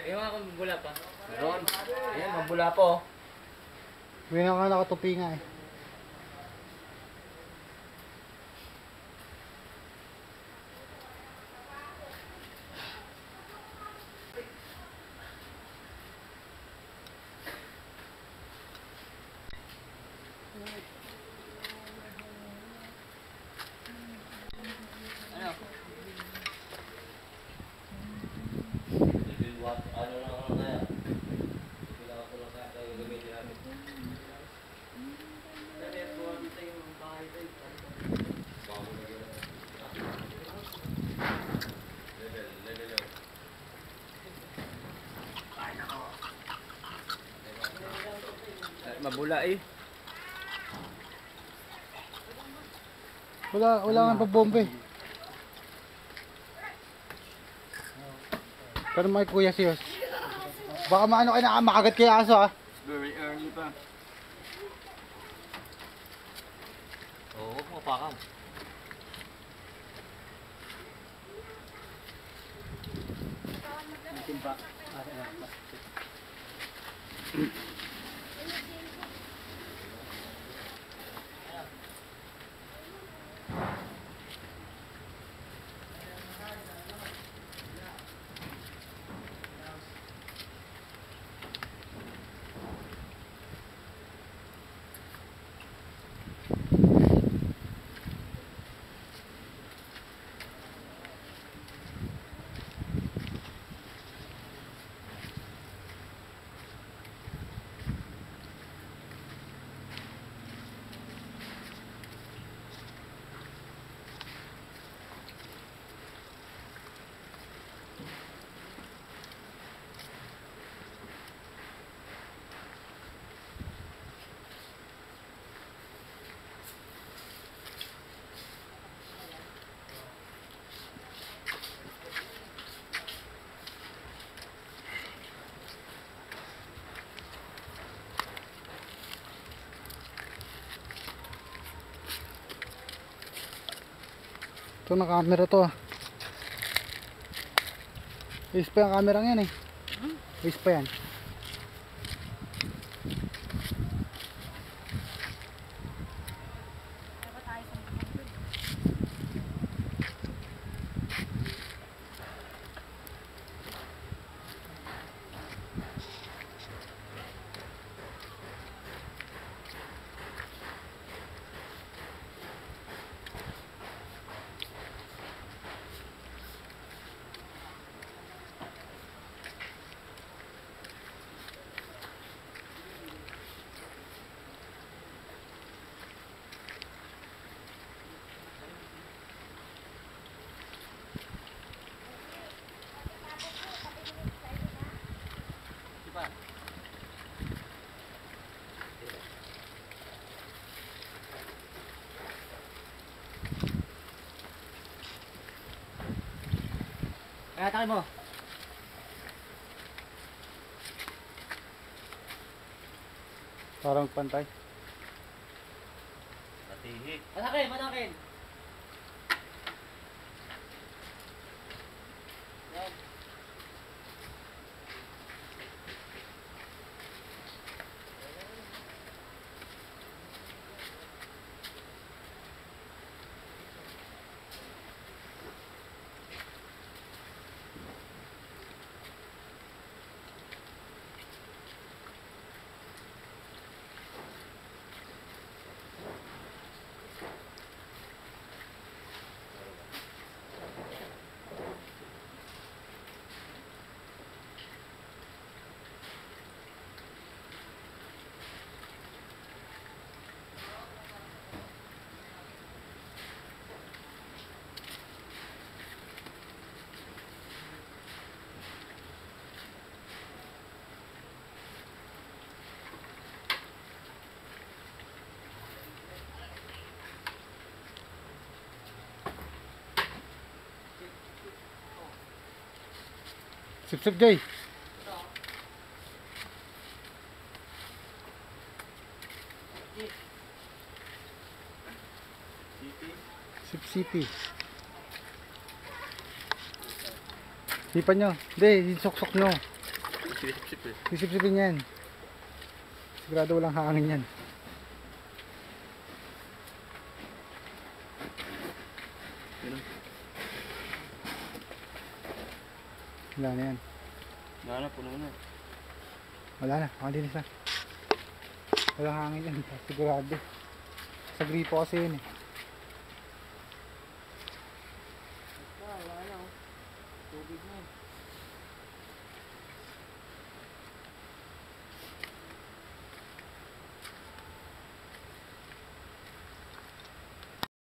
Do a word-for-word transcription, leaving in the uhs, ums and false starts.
Yung mga mabula pa. Meron. Ayan, mabula po. May nga nakatupi nga eh. Ano? Ano lang ako kaya? Wala ako lang kaya tayo gagawin namin. Kasi po dito yung bahay tayo. Bago na yun. Level, level lang. Ay nako. Mabula eh. Wala, wala nga pabombe. Pero may kuya siyos. Baka maano kayo na makagat kaya aso ah. Very early pa. Oo, oh, mapakan. Timpa. Ito na camera to ah. Is pa yung camera yan eh. Is pa yan. Kaya tayo mo. Parang pantay. Matihik. Matakin, matakin. Yan. Sip-sip Jay. Sip-sipi. Sipan nyo. Hindi, yung sok-sok nyo. Sisip-sip eh. Sisip-sipin yan. Sigurado walang hangin yan. Yun. Wala na yan. Wala na, puno na. Wala na, makalinis na. Walang hangin yan, sigurado. Sa gripo kasi yun eh. Wala na oh. Tubig na.